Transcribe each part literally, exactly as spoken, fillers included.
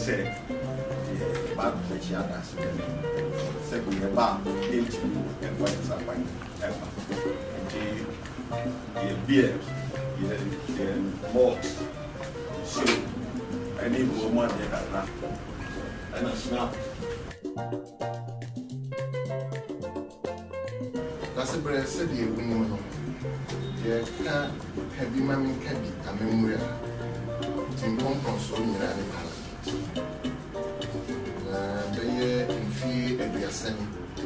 say, about the Chiatas, second year bar, eighteen, and what is up by ever. The beer, the malt, so I need woman that and a snap. That's a bread, said the woman. You can't have the mammy can be a memory. In one console, you are the parliament. The year in fear and we are sending.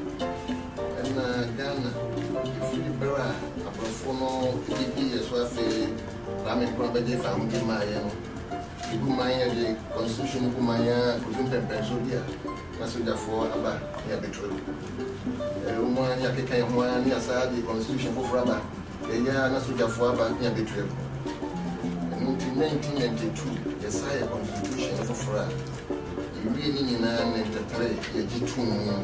And Ghana, if you bear a profono, it be as well for Ramin Property Family Maya. The Gumaya, the Constitution Gumaya, Kuzumpe Pensodia, Nasuja for Abba, near the truth. The woman Yakaka, the Constitution for Rabba, the year Nasuja for Abba, near the truth. In nineteen ninety-two, the Sire Constitution for Fra. You really in an enterprise, a G two,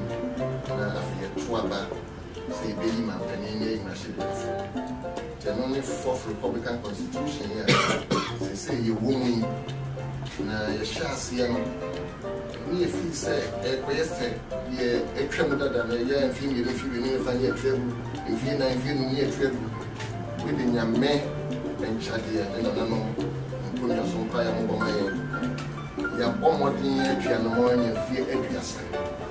Afia Twaba, say Baby Mampany, Machine. The only fourth Republican Constitution here, they say you won't. Now, you shall see, if you say, a question, a tremor than a year and female, if you need find your trouble, if you know, near trouble, within your man and Chadia and another, and put your son fire over my head. You have one more thing and the morning and fear every son.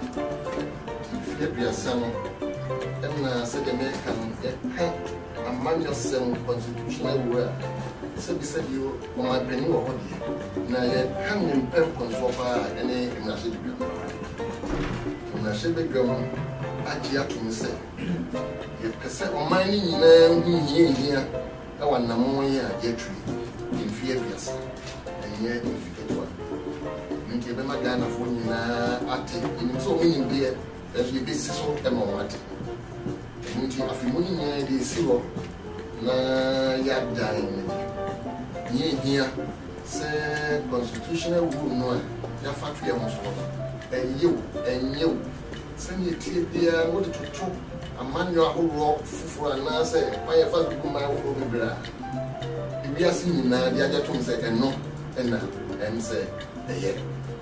Fear your son, and said the American, a man yourself constitutional word. So beside you, on my penny or what you now yet hang in pen control any in a ship. In a ship, I just to say, you can say, oh, my name here, here, I want no more year, yet tree, in fear, yes, and yet in fear one. Make a Magana for you now, at in so many beer as we be so emote. And you have money, the zero, na yard dying. Here, say constitutional rule no, your factory almost and you and you send your tea there, what to talk a man your whole rock for an answer. Why a fast woman will be bra. If we are seeing now, the other two say, and no, and now, and say, a year.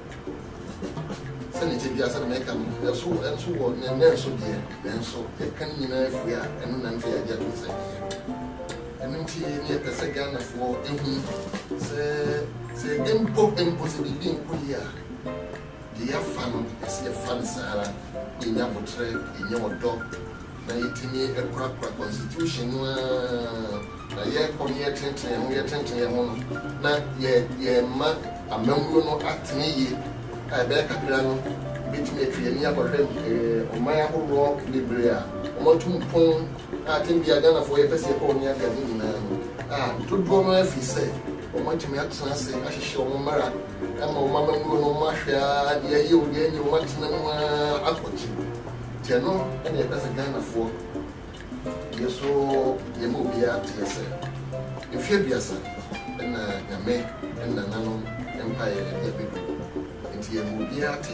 Send it to be as a make them so and so on, and then so dear, and so they can you know if we are, and then fair yet to say. And near the second for him, say, impo impossible being put here. The fan is a fan, Sarah, in your portrait, in your dog. Now, it me a proper constitution. Now, ye come here, tension, and we are tension among. Now, ye, ye, mark a member at me. I beg a piano, bit me a tree near for him, or my apple rock, Libria, or two pong. I think we are gonna for a person upon your garden. Ah, to draw my if he say, or what you may have to say, I show Mara, and my mamma will no masha, dear you, dear you, what's no approach. Tell and a person Ghana for you so you move here to yourself. If you be a son, and a man and the Nano Empire, and you move here to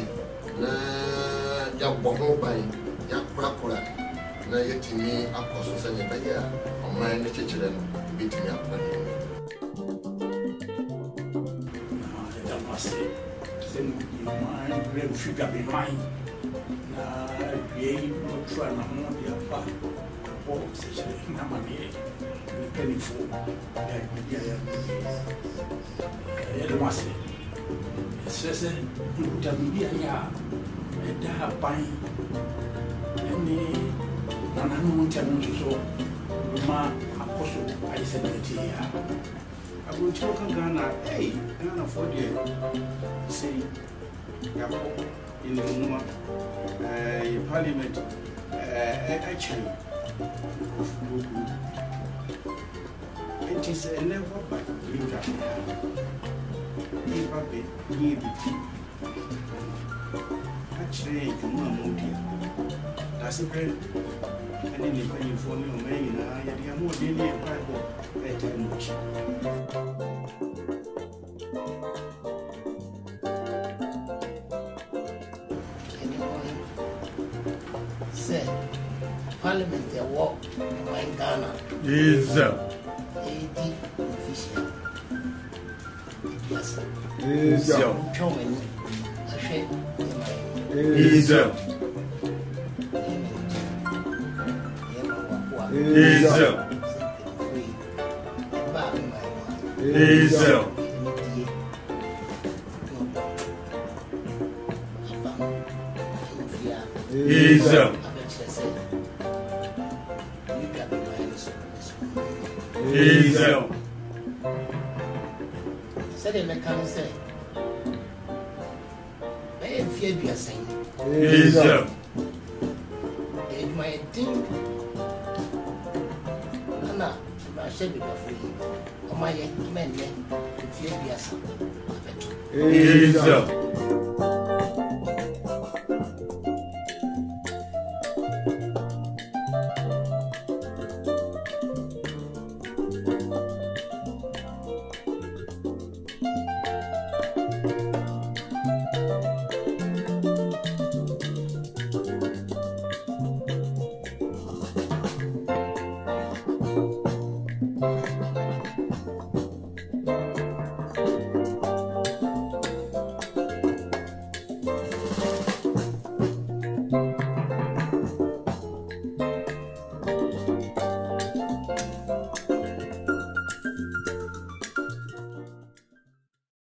Yabomo by Yakura. Na yet me apostle send by ya on my children beat me up. I must say, send you mind, real figure behind. Now, create no try no more the apart. Box, Namani, penny for that media. I must say, it's just a good media, and that buying any. And I don't tell you so. My apostle, I said, I will talk in Ghana. Hey, Ghana for the say, in the Numa, Parliament, actually, it is a level by Linda. Actually, you can move here. That's a great. And then you can inform me, I have more daily and Bible better much. Say, Parliament, they walk in Ghana. Is A D official. Yes, is Germany. Israel. Israel. Israel. Israel. Israel. Said the mechanic say, I am feared you are saying. Israel. It might think Anna, I shall be free. Oh, my men, fear be a son. Israel.